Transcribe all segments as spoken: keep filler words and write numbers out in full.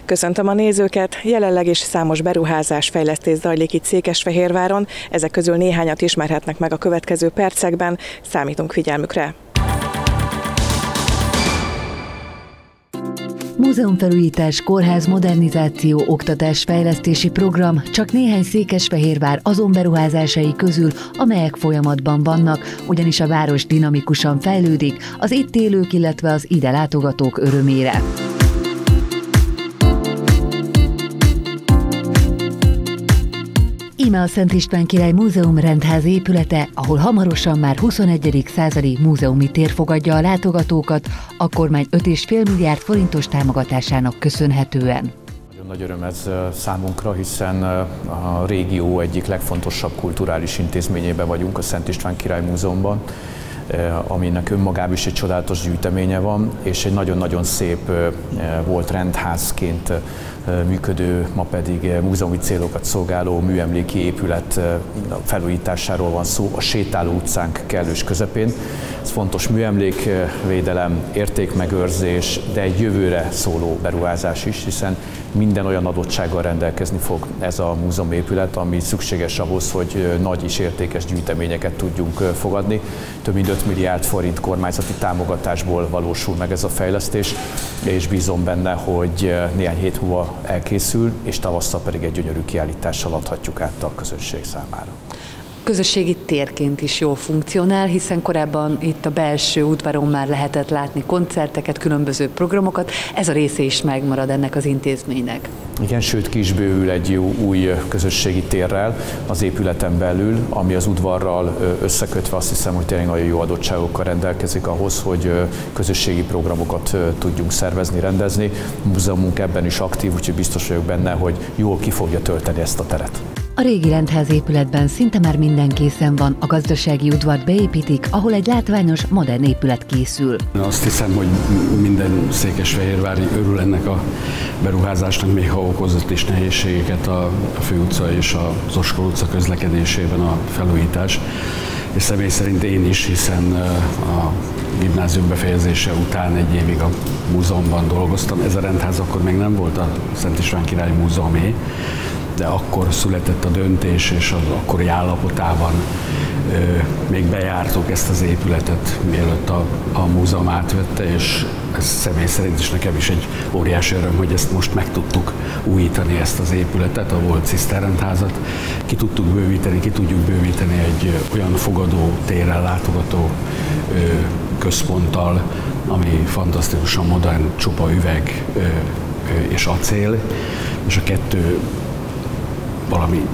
Köszöntöm a nézőket! Jelenleg is számos beruházás, fejlesztés zajlik itt Székesfehérváron, ezek közül néhányat ismerhetnek meg a következő percekben, számítunk figyelmükre! Múzeumfelújítás, kórház modernizáció, oktatás fejlesztési program csak néhány Székesfehérvár azon beruházásai közül, amelyek folyamatban vannak, ugyanis a város dinamikusan fejlődik az itt élők, illetve az ide látogatók örömére. Íme a Szent István Király Múzeum rendház épülete, ahol hamarosan már huszonegyedik századi múzeumi tér fogadja a látogatókat, a kormány öt egész öt milliárd forintos támogatásának köszönhetően. Nagyon nagy öröm ez számunkra, hiszen a régió egyik legfontosabb kulturális intézményében vagyunk, a Szent István Király Múzeumban, aminek önmagában is egy csodálatos gyűjteménye van, és egy nagyon-nagyon szép volt rendházként működő, ma pedig múzeumi célokat szolgáló műemléki épület felújításáról van szó, a sétáló utcánk kellős közepén. Ez fontos műemlékvédelem, értékmegőrzés, de egy jövőre szóló beruházás is, hiszen minden olyan adottsággal rendelkezni fog ez a múzeumépület, ami szükséges ahhoz, hogy nagy és értékes gyűjteményeket tudjunk fogadni. Több mint öt milliárd forint kormányzati támogatásból valósul meg ez a fejlesztés, és bízom benne, hogy néhány hét múlva elkészül, és tavasszal pedig egy gyönyörű kiállítással adhatjuk át a közönség számára. Közösségi térként is jól funkcionál, hiszen korábban itt a belső udvaron már lehetett látni koncerteket, különböző programokat, ez a része is megmarad ennek az intézménynek. Igen, sőt ki is bővül egy jó új közösségi térrel az épületen belül, ami az udvarral összekötve azt hiszem, hogy tényleg nagyon jó adottságokkal rendelkezik ahhoz, hogy közösségi programokat tudjunk szervezni, rendezni. A múzeumunk ebben is aktív, úgyhogy biztos vagyok benne, hogy jól ki fogja tölteni ezt a teret. A régi rendház épületben szinte már minden készen van, a gazdasági udvart beépítik, ahol egy látványos, modern épület készül. Azt hiszem, hogy minden székesfehérvári örül ennek a beruházásnak, még ha okozott is nehézségeket a főutca és az Oskol utca közlekedésében a felújítás. És személy szerint én is, hiszen a gimnázium befejezése után egy évig a múzeumban dolgoztam. Ez a rendház akkor még nem volt a Szent István Király Múzeumé, de akkor született a döntés, és az akkori állapotában ö, még bejártuk ezt az épületet, mielőtt a, a múzeum átvette, és ez személy szerint is nekem is egy óriási öröm, hogy ezt most meg tudtuk újítani, ezt az épületet, a volt ciszterrendházat. Ki tudtuk bővíteni, ki tudjuk bővíteni egy olyan fogadó térrel, látogató ö, központtal, ami fantasztikusan modern, csupa üveg ö, ö, és acél, és a kettő valami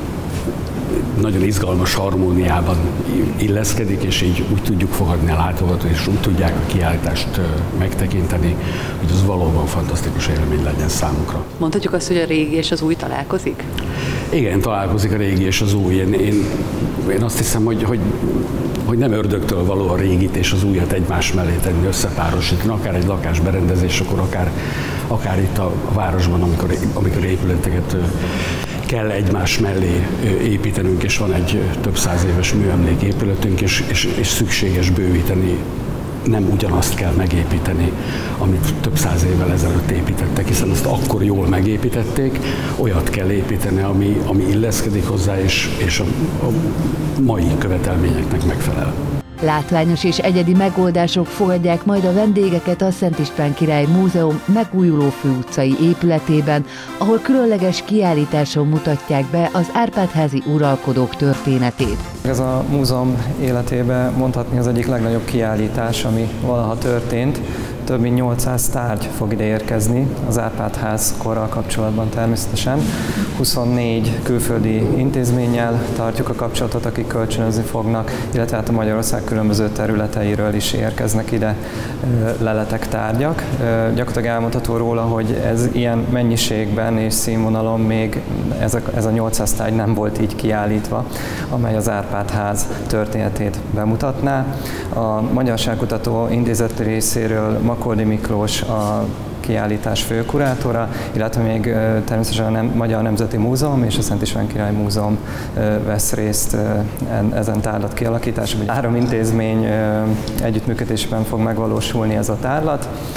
nagyon izgalmas harmóniában illeszkedik, és így úgy tudjuk fogadni a látogatót, és úgy tudják a kiállítást megtekinteni, hogy az valóban fantasztikus élmény legyen számukra. Mondhatjuk azt, hogy a régi és az új találkozik? Igen, találkozik a régi és az új. Én, én, én azt hiszem, hogy, hogy, hogy nem ördögtől való a régit és az újat egymás mellé tenni, összepárosítani, akár egy lakásberendezés, akkor akár, akár itt a városban, amikor, amikor épületeket kell egymás mellé építenünk, és van egy több száz éves műemléképületünk, és, és, és szükséges bővíteni. Nem ugyanazt kell megépíteni, amit több száz évvel ezelőtt építettek, hiszen azt akkor jól megépítették, olyat kell építeni, ami, ami illeszkedik hozzá, és, és a, a mai követelményeknek megfelel. Látványos és egyedi megoldások fogadják majd a vendégeket a Szent István Király Múzeum megújuló főutcai épületében, ahol különleges kiállításon mutatják be az Árpád-házi uralkodók történetét. Ez a múzeum életében mondhatni az egyik legnagyobb kiállítás, ami valaha történt. Több mint nyolcszáz tárgy fog ide érkezni az Árpád-ház korral kapcsolatban természetesen. huszonnégy külföldi intézménnyel tartjuk a kapcsolatot, akik kölcsönözni fognak, illetve hát a Magyarország különböző területeiről is érkeznek ide leletek, tárgyak. Gyakorlatilag elmondható róla, hogy ez ilyen mennyiségben és színvonalon még ez a, ez a nyolcszáz tárgy nem volt így kiállítva, amely az Árpád-ház történetét bemutatná. A Magyarságkutató Intézet részéről Makoldi Miklós a kiállítás főkurátora, illetve még természetesen a Nem- Magyar Nemzeti Múzeum és a Szent István Király Múzeum vesz részt ezen tárlat kialakításában. Három intézmény együttműködésben fog megvalósulni ez a tárlat.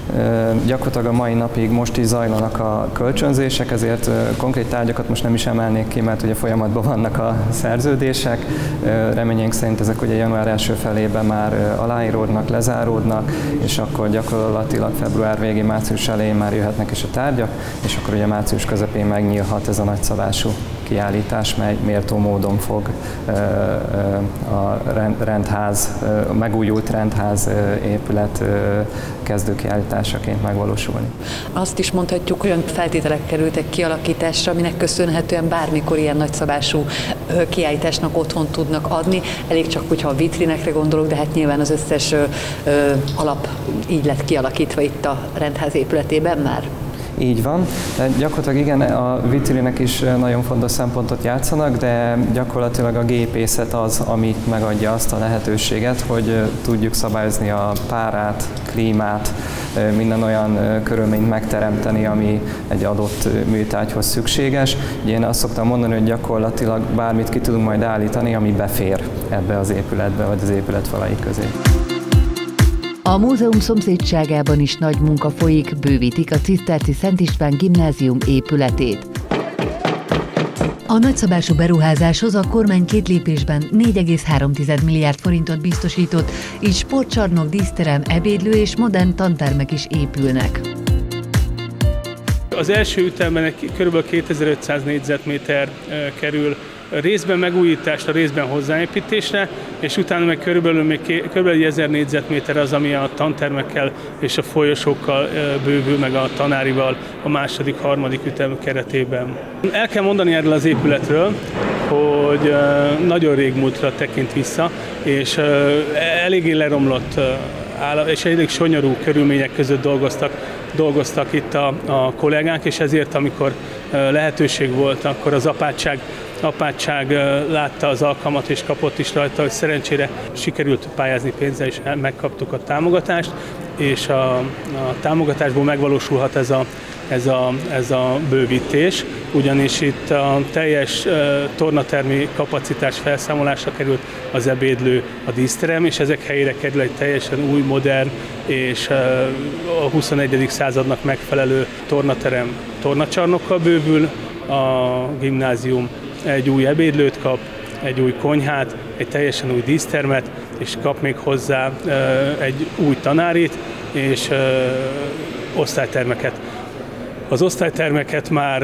Gyakorlatilag a mai napig most is zajlanak a kölcsönzések, ezért konkrét tárgyakat most nem is emelnék ki, mert ugye folyamatban vannak a szerződések. Reményénk szerint ezek ugye január első felében már aláíródnak, lezáródnak, és akkor gyakorlatilag február végén, március elején már jöhetnek is a tárgyak, és akkor ugye március közepén megnyílhat ez a nagyszabású kiállítás, mely méltó módon fog a rendház, a megújult rendház épület kezdőkiállításaként megvalósulni. Azt is mondhatjuk, olyan feltételek kerültek kialakításra, aminek köszönhetően bármikor ilyen nagyszabású kiállításnak otthon tudnak adni. Elég csak, hogyha a vitrinekre gondolok, de hát nyilván az összes ö, ö, alap így lett kialakítva itt a rendház épületében már. Így van. De gyakorlatilag igen, a vitrinek is nagyon fontos szempontot játszanak, de gyakorlatilag a gépészet az, ami megadja azt a lehetőséget, hogy tudjuk szabályozni a párát, klímát, minden olyan körülményt megteremteni, ami egy adott műtárgyhoz szükséges. Én azt szoktam mondani, hogy gyakorlatilag bármit ki tudunk majd állítani, ami befér ebbe az épületbe, vagy az épület falai közé. A múzeum szomszédságában is nagy munka folyik, bővítik a Ciszterci Szent István Gimnázium épületét. A nagyszabású beruházáshoz a kormány két lépésben négy egész három milliárd forintot biztosított, így sportcsarnok, díszterem, ebédlő és modern tantermek is épülnek. Az első ütemben kb. kétezer-ötszáz négyzetméter kerül részben megújításra, részben hozzáépítésre, és utána meg körülbelül még körülbelül ezer négyzetméter az, ami a tantermekkel és a folyosókkal bővül, meg a tanárival a második, harmadik ütem keretében. El kell mondani erről az épületről, hogy nagyon régmúltra tekint vissza, és eléggé leromlott és elég sonyarú körülmények között dolgoztak, dolgoztak itt a, a kollégák, és ezért, amikor lehetőség volt, akkor az apátság apátság látta az alkalmat és kapott is rajta, hogy szerencsére sikerült pályázni pénzzel, és megkaptuk a támogatást, és a, a támogatásból megvalósulhat ez a, ez, a, ez a bővítés, ugyanis itt a teljes uh, tornatermi kapacitás felszámolásra került az ebédlő, a díszterem, és ezek helyére kerül egy teljesen új, modern és uh, a huszonegyedik századnak megfelelő tornaterem, tornacsarnokkal bővül a gimnázium, egy új ebédlőt kap, egy új konyhát, egy teljesen új dísztermet, és kap még hozzá uh, egy új tanárit és uh, osztálytermeket. Az osztálytermeket már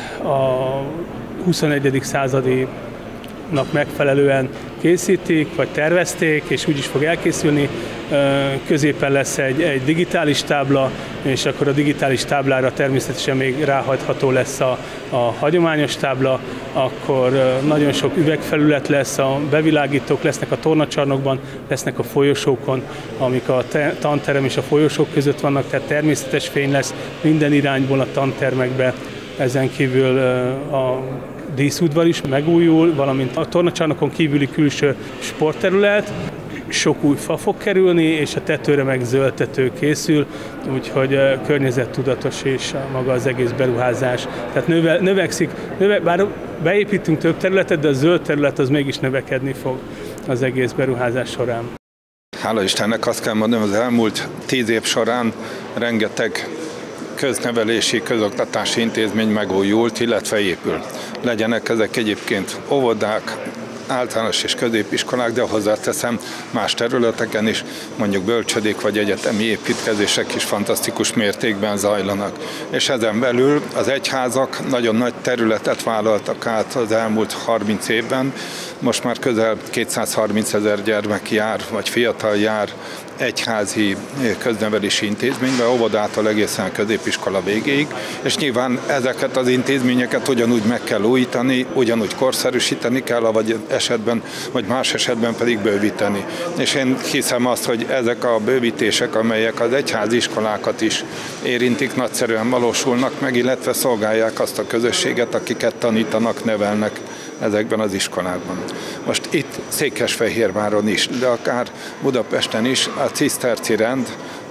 a huszonegyedik századinak megfelelően készítik, vagy tervezték, és úgy is fog elkészülni. Középen lesz egy, egy digitális tábla, és akkor a digitális táblára természetesen még ráhajtható lesz a, a hagyományos tábla, akkor nagyon sok üvegfelület lesz, a bevilágítók lesznek a tornacsarnokban, lesznek a folyosókon, amik a te, tanterem és a folyosók között vannak, tehát természetes fény lesz minden irányból a tantermekbe. Ezen kívül a díszudvar is megújul, valamint a tornacsarnokon kívüli külső sportterület, sok új fa fog kerülni, és a tetőre meg zöld tető készül, úgyhogy környezettudatos és maga az egész beruházás. Tehát növe, növekszik, növe, bár beépítünk több területet, de a zöld terület az mégis növekedni fog az egész beruházás során. Hála Istennek azt kell mondanom, az elmúlt tíz év során rengeteg köznevelési, közoktatási intézmény megújult, illetve épül. Legyenek ezek egyébként óvodák, általános és középiskolák, de hozzáteszem más területeken is, mondjuk bölcsödék vagy egyetemi építkezések is fantasztikus mértékben zajlanak. És ezen belül az egyházak nagyon nagy területet vállaltak át az elmúlt harminc évben, most már közel kétszázharminc ezer gyermek jár, vagy fiatal jár egyházi köznevelési intézménybe, óvodától egészen a középiskola végéig, és nyilván ezeket az intézményeket ugyanúgy meg kell újítani, ugyanúgy korszerűsíteni kell, vagy esetben, vagy más esetben pedig bővíteni. És én hiszem azt, hogy ezek a bővítések, amelyek az egyházi iskolákat is érintik, nagyszerűen valósulnak meg, illetve szolgálják azt a közösséget, akiket tanítanak, nevelnek ezekben az iskolákban. Most itt Székesfehérváron is, de akár Budapesten is a ciszterci rend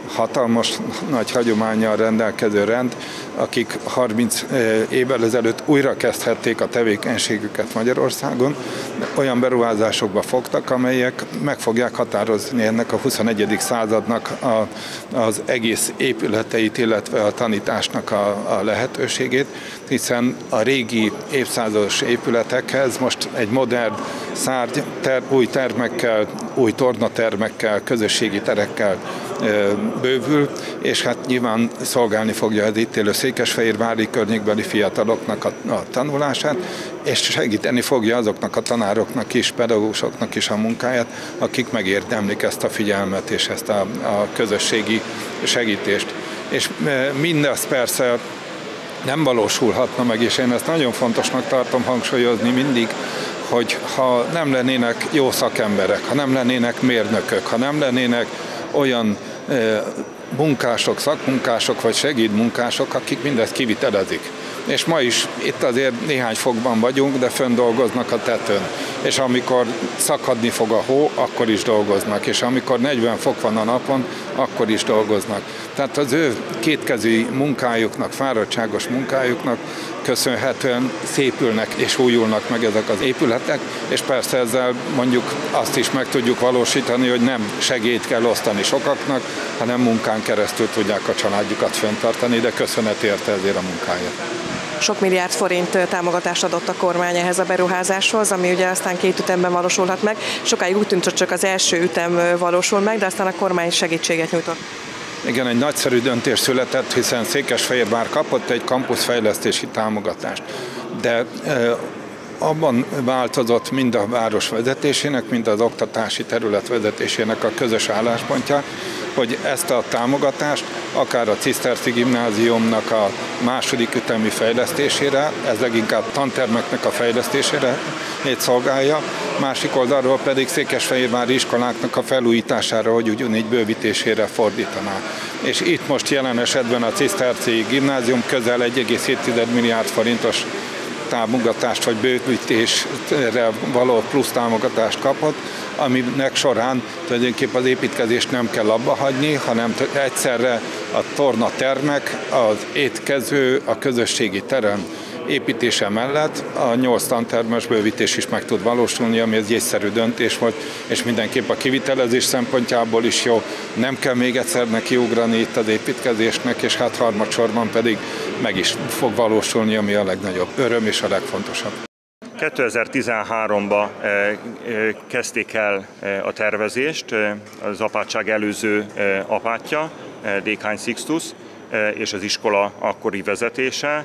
hatalmas nagy hagyománnyal rendelkező rend, akik harminc évvel ezelőtt újra kezdhették a tevékenységüket Magyarországon, olyan beruházásokba fogtak, amelyek meg fogják határozni ennek a huszonegyedik századnak a, az egész épületeit, illetve a tanításnak a, a lehetőségét, hiszen a régi évszázados épületekhez most egy modern szárny, ter, új termekkel, új tornatermekkel, közösségi terekkel bővül, és hát nyilván szolgálni fogja az itt élő székesfehérvári környékbeli fiataloknak a, a tanulását, és segíteni fogja azoknak a tanároknak is, pedagógusoknak is a munkáját, akik megérdemlik ezt a figyelmet és ezt a, a közösségi segítést. És mindez persze nem valósulhatna meg, és én ezt nagyon fontosnak tartom hangsúlyozni mindig, hogy ha nem lennének jó szakemberek, ha nem lennének mérnökök, ha nem lennének olyan munkások, szakmunkások vagy segédmunkások, akik mindezt kivitelezik. És ma is itt azért néhány fokban vagyunk, de fönn dolgoznak a tetőn. És amikor szakadni fog a hó, akkor is dolgoznak. És amikor negyven fok van a napon, akkor is dolgoznak. Tehát az ő kétkezű munkájuknak, fáradtságos munkájuknak köszönhetően szépülnek és újulnak meg ezek az épületek, és persze ezzel mondjuk azt is meg tudjuk valósítani, hogy nem segélyt kell osztani sokaknak, hanem munkán keresztül tudják a családjukat fenntartani, de köszönet érte ezért a munkáját. Sok milliárd forint támogatást adott a kormány ehhez a beruházáshoz, ami ugye aztán két ütemben valósulhat meg. Sokáig úgy tűnt, hogy csak az első ütem valósul meg, de aztán a kormány segítséget nyújtott. Igen, egy nagyszerű döntés született, hiszen Székesfehérvár kapott egy kampuszfejlesztési támogatást. De e, abban változott mind a város vezetésének, mind az oktatási terület vezetésének a közös álláspontja, hogy ezt a támogatást akár a Ciszterci Gimnáziumnak a második ütemű fejlesztésére, ez leginkább tantermeknek a fejlesztésére szolgálja, másik oldalról pedig székesfehérvári iskoláknak a felújítására, hogy ugyanígy bővítésére fordítaná. És itt most jelen esetben a Ciszterci Gimnázium közel egy egész hét milliárd forintos támogatást vagy bővítésre való plusz támogatást kapott, aminek során tulajdonképpen az építkezést nem kell abba hagyni, hanem egyszerre a tornatermek, az étkező, a közösségi terem építése mellett a nyolc tantermes bővítés is meg tud valósulni, ami egy észszerű döntés volt, és mindenképp a kivitelezés szempontjából is jó. Nem kell még egyszer nekiugrani itt az építkezésnek, és hát harmadsorban pedig meg is fog valósulni, ami a legnagyobb öröm és a legfontosabb. kétezer-tizenháromban kezdték el a tervezést, az apátság előző apátja, Dékány Sixtus, és az iskola akkori vezetése.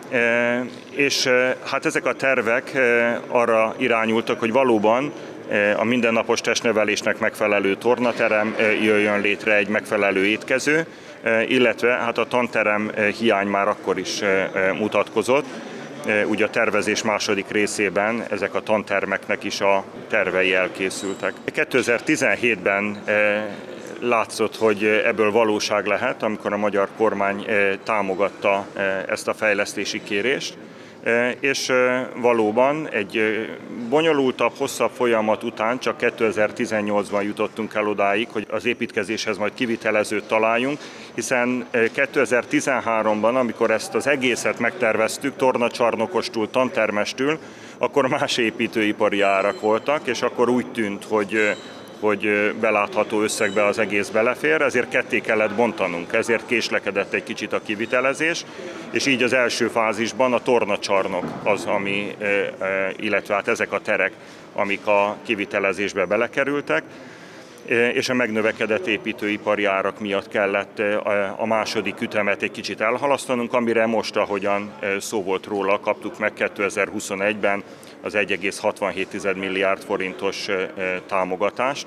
És hát ezek a tervek arra irányultak, hogy valóban a mindennapos testnevelésnek megfelelő tornaterem jöjjön létre, egy megfelelő étkező, illetve hát a tanterem hiány már akkor is mutatkozott. Ugye a tervezés második részében ezek a tantermeknek is a tervei elkészültek. kétezer-tizenhétben látszott, hogy ebből valóság lehet, amikor a magyar kormány támogatta ezt a fejlesztési kérést, és valóban egy bonyolultabb, hosszabb folyamat után csak kétezer-tizennyolcban jutottunk el odáig, hogy az építkezéshez majd kivitelezőt találjunk, hiszen kétezer-tizenháromban, amikor ezt az egészet megterveztük, tornacsarnokostól, tantermestől, akkor más építőipari árak voltak, és akkor úgy tűnt, hogy hogy belátható összegbe az egész belefér, ezért ketté kellett bontanunk, ezért késlekedett egy kicsit a kivitelezés, és így az első fázisban a tornacsarnok az, ami, illetve hát ezek a terek, amik a kivitelezésbe belekerültek, és a megnövekedett építőipari árak miatt kellett a második ütemet egy kicsit elhalasztanunk, amire most, ahogyan szó volt róla, kaptuk meg kétezer-huszonegyben az egy egész hatvanhét milliárd forintos támogatást.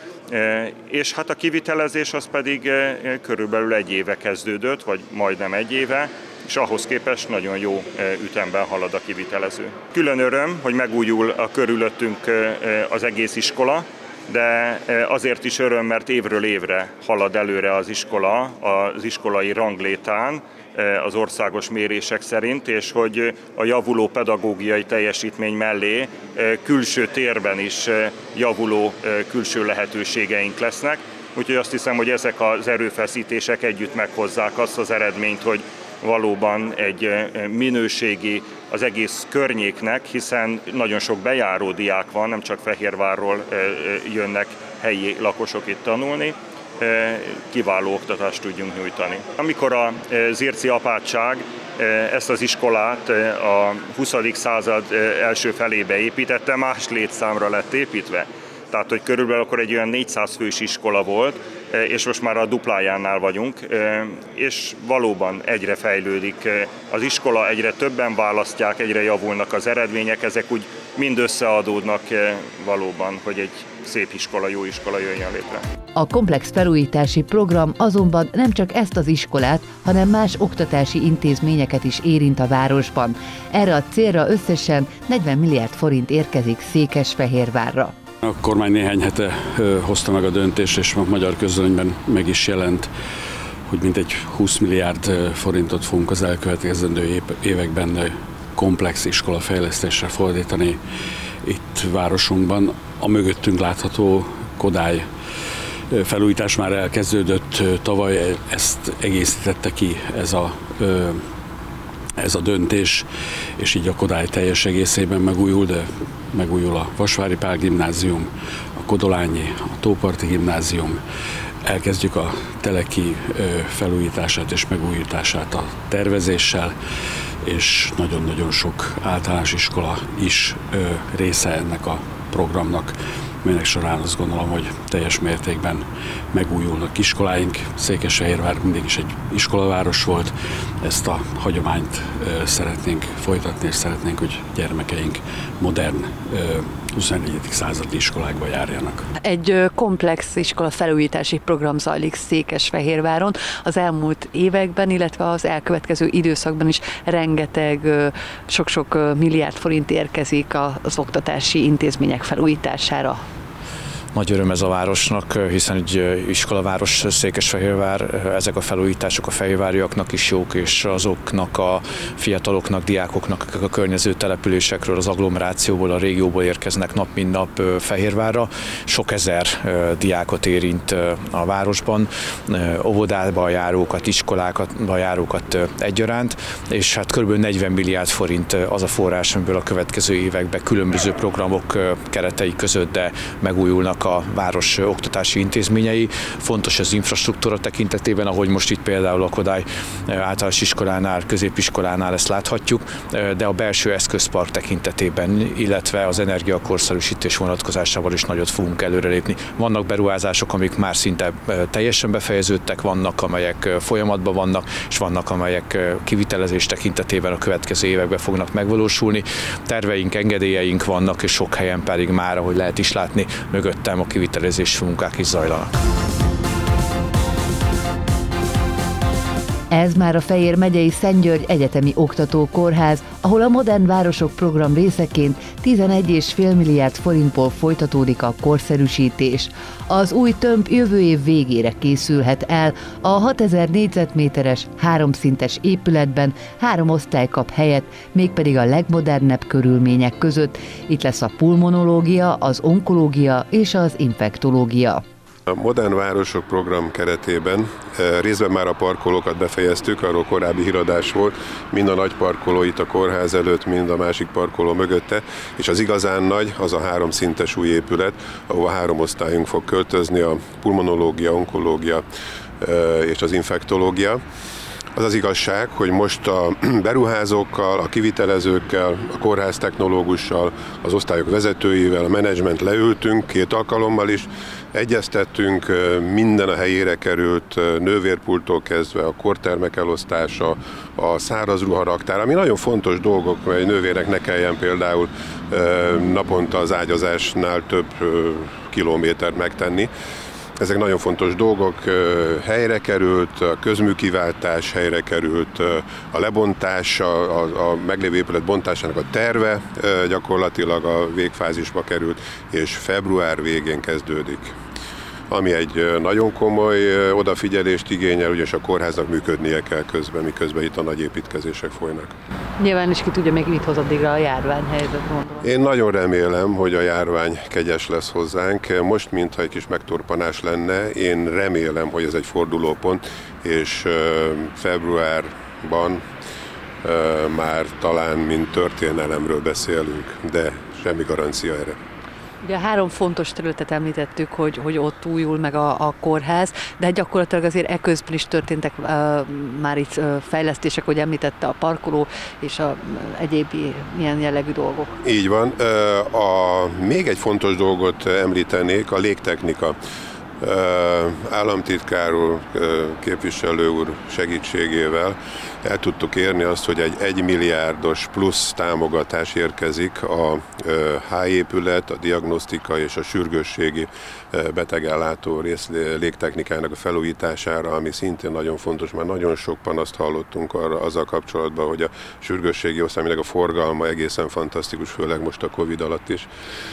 És hát a kivitelezés az pedig körülbelül egy éve kezdődött, vagy majdnem egy éve, és ahhoz képest nagyon jó ütemben halad a kivitelező. Külön öröm, hogy megújul a körülöttünk az egész iskola, de azért is öröm, mert évről évre halad előre az iskola, az iskolai ranglétán, az országos mérések szerint, és hogy a javuló pedagógiai teljesítmény mellé külső térben is javuló külső lehetőségeink lesznek, Úgyhogy azt hiszem, hogy ezek az erőfeszítések együtt meghozzák azt az eredményt, hogy valóban egy minőségi az egész környéknek, hiszen nagyon sok bejáró diák van, nem csak Fehérvárról jönnek helyi lakosok itt tanulni, kiváló oktatást tudjunk nyújtani. Amikor a Zirci apátság ezt az iskolát a huszadik század első felébe építette, más létszámra lett építve. Tehát, hogy körülbelül akkor egy olyan négyszáz fős iskola volt, és most már a duplájánál vagyunk, és valóban egyre fejlődik az iskola, egyre többen választják, egyre javulnak az eredmények, ezek úgy mind összeadódnak valóban, hogy egy szép iskola, jó iskola jöjjön létre. A komplex felújítási program azonban nem csak ezt az iskolát, hanem más oktatási intézményeket is érint a városban. Erre a célra összesen negyven milliárd forint érkezik Székesfehérvárra. A kormány néhány hete hozta meg a döntést, és a magyar közönyben meg is jelent, hogy mintegy húsz milliárd forintot fogunk az elkövetkezendő években komplex iskolafejlesztésre fordítani itt városunkban. A mögöttünk látható Kodály felújítás már elkezdődött tavaly, ezt egészítette ki ez a, ez a döntés, és így a Kodály teljes egészében megújul, de megújul a Vasvári Pál gimnázium, a Kodolányi, a Tóparti gimnázium, elkezdjük a Teleki felújítását és megújítását a tervezéssel, és nagyon-nagyon sok általános iskola is része ennek a programnak, melynek során azt gondolom, hogy teljes mértékben megújulnak iskoláink. Székesfehérvár mindig is egy iskolaváros volt, ezt a hagyományt szeretnénk folytatni, és szeretnénk, hogy gyermekeink modern huszonegyedik századi iskolákba járjanak. Egy komplex iskola felújítási program zajlik Székesfehérváron. Az elmúlt években, illetve az elkövetkező időszakban is rengeteg, sok-sok milliárd forint érkezik az oktatási intézmények felújítására. Nagy öröm ez a városnak, hiszen egy iskolaváros Székesfehérvár, ezek a felújítások a fehérváriaknak is jók, és azoknak a fiataloknak, diákoknak, akik a környező településekről, az agglomerációból, a régióból érkeznek nap mint nap Fehérvárra. Sok ezer diákot érint a városban, óvodába járókat, iskolákba járókat egyaránt, és hát kb. negyven milliárd forint az a forrás, amiből a következő években különböző programok keretei között, de megújulnak a város oktatási intézményei. Fontos az infrastruktúra tekintetében, ahogy most itt például a Kodály általános iskolánál, középiskolánál ezt láthatjuk, de a belső eszközpark tekintetében, illetve az energiakorszerűsítés vonatkozásával is nagyot fogunk előrelépni. Vannak beruházások, amik már szinte teljesen befejeződtek, vannak, amelyek folyamatban vannak, és vannak, amelyek kivitelezés tekintetében a következő években fognak megvalósulni. Terveink, engedélyeink vannak, és sok helyen pedig már, ahogy lehet is látni, mögöttem a kivitelezés munkák is zajlanak. Ez már a Fejér megyei Szent György Egyetemi Oktatókórház, ahol a Modern Városok program részeként tizenegy egész öt milliárd forintból folytatódik a korszerűsítés. Az új tömb jövő év végére készülhet el, a hatezer négyzetméteres, háromszintes épületben három osztály kap helyet, mégpedig a legmodernebb körülmények között. Itt lesz a pulmonológia, az onkológia és az infektológia. A Modern Városok program keretében részben már a parkolókat befejeztük, arról korábbi híradás volt, mind a nagy parkoló itt a kórház előtt, mind a másik parkoló mögötte, és az igazán nagy az a háromszintes új épület, ahova három osztályunk fog költözni, a pulmonológia, onkológia és az infektológia. Az az igazság, hogy most a beruházókkal, a kivitelezőkkel, a kórház technológussal, az osztályok vezetőivel, a menedzsment leültünk két alkalommal is, egyeztettünk, minden a helyére került, nővérpulttól kezdve a kortermek elosztása, a száraz ruharaktár, ami nagyon fontos dolgok, mert egy nővérnek ne kelljen például naponta az ágyazásnál több kilométert megtenni. Ezek nagyon fontos dolgok, helyre került, a közműkiváltás helyre került, a lebontás, a, a meglévő épület bontásának a terve gyakorlatilag a végfázisba került, és február végén kezdődik ami egy nagyon komoly odafigyelést igényel, ugyanis a kórháznak működnie kell közben, miközben itt a nagy építkezések folynak. Nyilván is ki tudja még mit hoz addigra a járványhelyzet, gondolom. Én nagyon remélem, hogy a járvány kegyes lesz hozzánk. Most, mintha egy kis megtorpanás lenne, én remélem, hogy ez egy fordulópont, és februárban már talán mint történelemről beszélünk, de semmi garancia erre. Ugye három fontos területet említettük, hogy, hogy ott újul meg a, a kórház, de gyakorlatilag azért eközben is történtek uh, már itt uh, fejlesztések, hogy említette a parkoló és a uh, egyéb ilyen jellegű dolgok. Így van. A, még egy fontos dolgot említenék, a légtechnika. Államtitkár úr, képviselő úr segítségével el tudtuk érni azt, hogy egy egymilliárdos plusz támogatás érkezik a H-épület, a diagnosztika és a sürgősségi betegellátó rész légtechnikának a felújítására, ami szintén nagyon fontos, mert nagyon sok panaszt hallottunk arra azzal kapcsolatban, hogy a sürgősségi osztály, aminek a forgalma egészen fantasztikus, főleg most a Covid alatt is,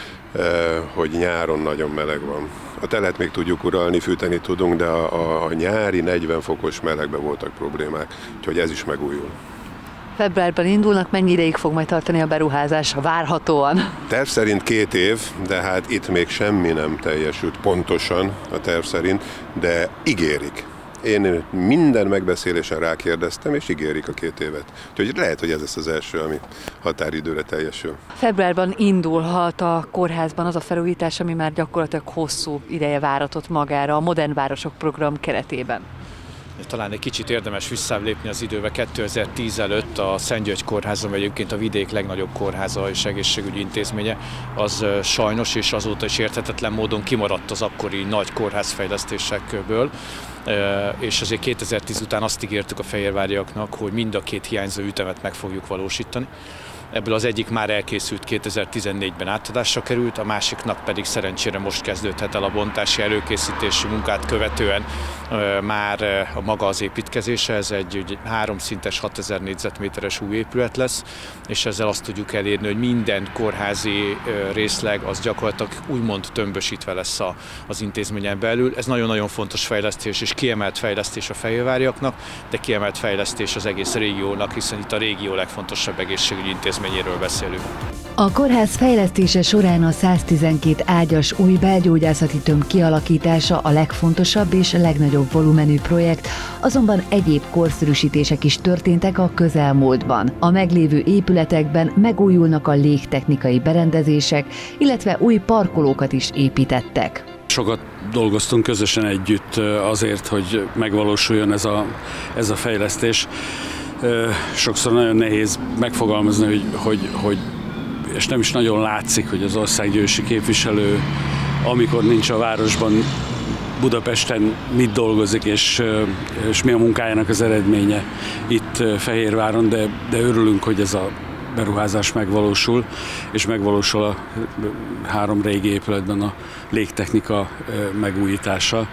hogy nyáron nagyon meleg van. A telet még tudjuk uralni, fűteni tudunk, de a, a, a nyári negyven fokos melegben voltak problémák, úgyhogy ez is megújul. Februárban indulnak, mennyi ideig fog majd tartani a beruházás várhatóan? Terv szerint két év, de hát itt még semmi nem teljesült pontosan a terv szerint, de ígérik. Én minden megbeszélésen rákérdeztem, és ígérik a két évet. Úgyhogy lehet, hogy ez lesz az első, ami határidőre teljesül. Februárban indulhat a kórházban az a felújítás, ami már gyakorlatilag hosszú ideje váratott magára a Modern Városok program keretében. Talán egy kicsit érdemes visszáblépni az időbe. kétezer-tíz előtt a Szent György kórháza, vagy egyébként a vidék legnagyobb kórháza és egészségügyi intézménye, az sajnos és azóta is érthetetlen módon kimaradt az akkori nagy kórházfejlesztésekből. És azért kétezer-tíz után azt ígértük a fehérváriaknak, hogy mind a két hiányzó ütemet meg fogjuk valósítani. Ebből az egyik már elkészült, kétezer-tizennégyben átadásra került, a másiknak pedig szerencsére most kezdődhet el a bontási előkészítési munkát követően már a maga az építkezése. Ez egy háromszintes, hatezer négyzetméteres új épület lesz, és ezzel azt tudjuk elérni, hogy minden kórházi részleg az gyakorlatilag úgymond tömbösítve lesz az intézményen belül. Ez nagyon-nagyon fontos fejlesztés és kiemelt fejlesztés a fehérváriaknak, de kiemelt fejlesztés az egész régiónak, hiszen itt a régió legfontosabb egészségügyi intézményéről beszélünk. A kórház fejlesztése során a száztizenkét ágyas új belgyógyászati tömb kialakítása a legfontosabb és legnagyobb volumenű projekt, azonban egyéb korszerűsítések is történtek a közelmúltban. A meglévő épületekben megújulnak a légtechnikai berendezések, illetve új parkolókat is építettek. Sokat dolgoztunk közösen együtt azért, hogy megvalósuljon ez a, ez a fejlesztés. Sokszor nagyon nehéz megfogalmazni, hogy, hogy, hogy és nem is nagyon látszik, hogy az országgyűlési képviselő, amikor nincs a városban, Budapesten mit dolgozik, és, és mi a munkájának az eredménye itt Fehérváron, de, de örülünk, hogy ez a beruházás megvalósul, és megvalósul a három régi épületben a légtechnika megújítása.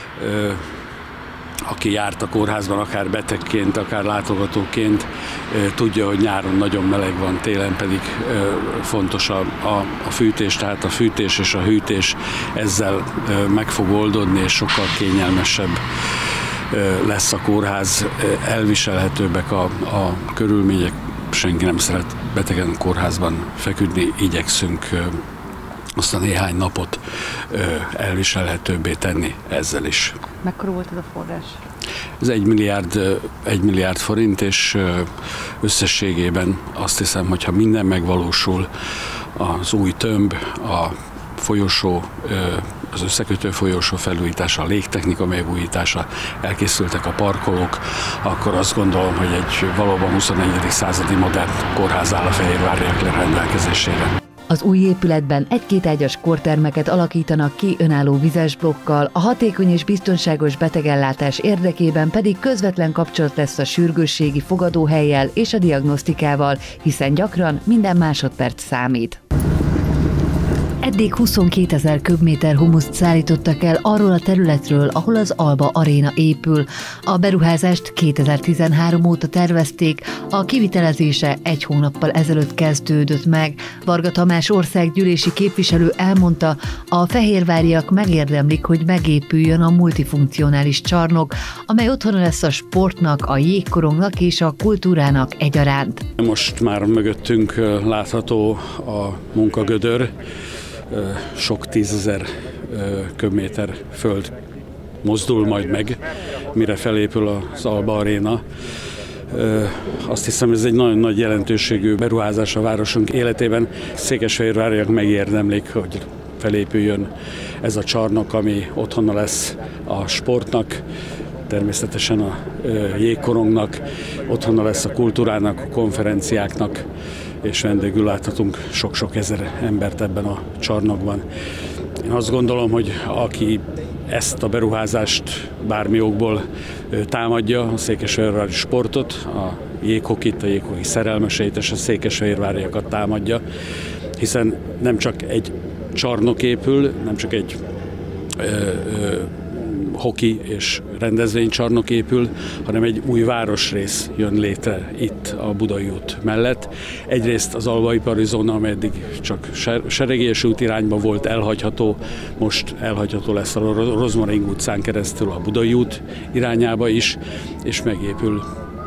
Aki járt a kórházban, akár betegként, akár látogatóként, tudja, hogy nyáron nagyon meleg van, télen pedig fontos a, a, a fűtés, tehát a fűtés és a hűtés ezzel meg fog oldódni, és sokkal kényelmesebb lesz a kórház, elviselhetőbbek a, a körülmények. Senki nem szeret betegen a kórházban feküdni, igyekszünk azt a néhány napot elviselhetőbbé tenni ezzel is. Mekkora volt ez a forrás? Ez egy milliárd, egy milliárd forint, és összességében azt hiszem, hogy ha minden megvalósul, az új tömb, a folyosó, az összekötő folyosó felújítása, a légtechnika megújítása, elkészültek a parkolók, akkor azt gondolom, hogy egy valóban huszonegyedik századi modern kórház áll a fehérváriak rendelkezésére. Az új épületben egy-két ágyas kórtermeket alakítanak ki önálló vizes blokkal, a hatékony és biztonságos betegellátás érdekében pedig közvetlen kapcsolat lesz a sürgősségi fogadóhellyel és a diagnosztikával, hiszen gyakran minden másodperc számít. Eddig huszonkétezer köbméter humuszt szállítottak el arról a területről, ahol az Alba Aréna épül. A beruházást kétezer-tizenhárom óta tervezték, a kivitelezése egy hónappal ezelőtt kezdődött meg. Varga Tamás országgyűlési képviselő elmondta, a fehérváriak megérdemlik, hogy megépüljön a multifunkcionális csarnok, amely otthona lesz a sportnak, a jégkorongnak és a kultúrának egyaránt. Most már mögöttünk látható a munkagödör, sok tízezer köbméter föld mozdul majd meg, mire felépül az Alba Aréna. Azt hiszem, ez egy nagyon nagy jelentőségű beruházás a városunk életében. Székesfehérváriak megérdemlik, hogy felépüljön ez a csarnok, ami otthona lesz a sportnak, természetesen a jégkorongnak, otthona lesz a kultúrának, a konferenciáknak, és vendégül láthatunk sok-sok ezer embert ebben a csarnokban. Én azt gondolom, hogy aki ezt a beruházást bármi okból támadja, a székesfehérvári sportot, a jéghokit, a jéghoki szerelmeseit és a székesfehérváriakat támadja, hiszen nem csak egy csarnok épül, nem csak egy ö, ö, hoki és rendezvénycsarnok épül, hanem egy új városrész jön létre itt a Budai út mellett. Egyrészt az albaipari zóna, amely eddig csak Seregélyes út irányba volt elhagyható, most elhagyható lesz a Rozmaring utcán keresztül a Budai út irányába is, és megépül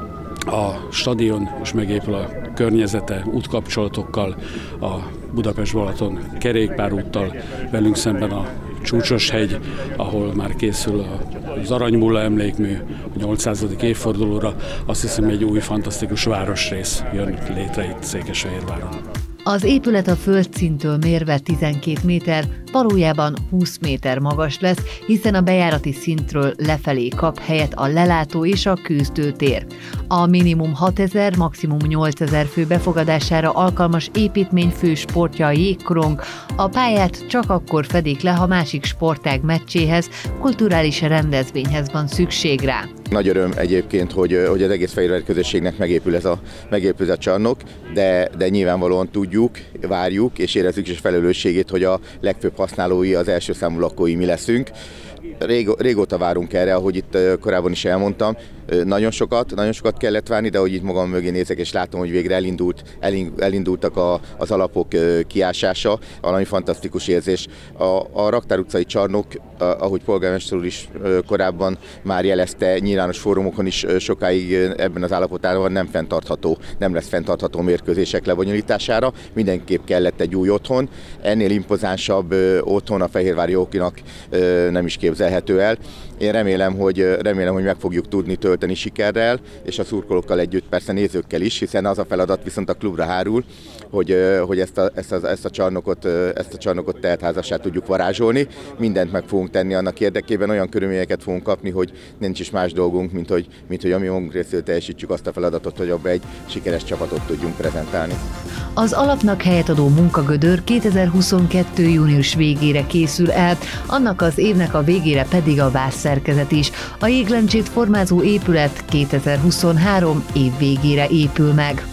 a stadion, és megépül a környezete útkapcsolatokkal, a Budapest-Balaton kerékpárúttal, velünk szemben a Csúcsoshegy, ahol már készül az Aranymulla emlékmű a nyolcszázadik évfordulóra. Azt hiszem, egy új fantasztikus városrész jön létre itt Székesfehérváron. Az épület a földszínttől mérve tizenkét méter, valójában húsz méter magas lesz, hiszen a bejárati szintről lefelé kap helyet a lelátó és a küzdőtér. A minimum hatezer, maximum nyolcezer fő befogadására alkalmas építmény fő sportja a jégkorong. A pályát csak akkor fedik le, ha másik sportág meccséhez, kulturális rendezvényhez van szükség rá. Nagy öröm egyébként, hogy, hogy az egész fehérvári közösségnek megépül ez a, megépül ez a csarnok, de, de nyilvánvalóan tudjuk, várjuk és érezzük is felelősségét, hogy a legfőbb használói, az első számú lakói mi leszünk. Rég, régóta várunk erre, ahogy itt korábban is elmondtam. Nagyon sokat, nagyon sokat kellett várni, de ahogy itt magam mögé nézek és látom, hogy végre elindult, elindultak a, az alapok kiásása, valami fantasztikus érzés. A, a Raktár utcai csarnok, ahogy polgármester úr is korábban már jelezte, nyilvános fórumokon is sokáig ebben az állapotában nem fenntartható, nem lesz fenntartható mérkőzések lebonyolítására. Mindenképp kellett egy új otthon. Ennél impozánsabb otthon a fehérvári hokinak nem is képzelhető el. Én remélem, hogy, remélem, hogy meg fogjuk tudni tölteni sikerrel, és a szurkolókkal együtt persze nézőkkel is, hiszen az a feladat viszont a klubra hárul, hogy, hogy ezt, a, ezt, a, ezt, a csarnokot, ezt a csarnokot teltházassá tudjuk varázsolni. Mindent meg fogunk tenni annak érdekében, olyan körülményeket fogunk kapni, hogy nincs is más dolgunk, mint hogy, mint hogy a mi magunk részéről teljesítsük azt a feladatot, hogy abba egy sikeres csapatot tudjunk prezentálni. Az alapnak helyet adó munkagödör kétezer-huszonkettő. június végére készül el, annak az évnek a végére pedig a vászszerkezet is. A jéglencsét formázó épület kétezer-huszonhárom. év végére épül meg.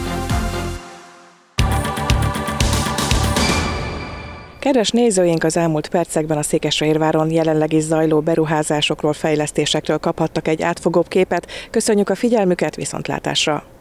Kedves nézőink, az elmúlt percekben a Székesfehérváron jelenleg is zajló beruházásokról, fejlesztésekről kaphattak egy átfogóbb képet. Köszönjük a figyelmüket, viszontlátásra!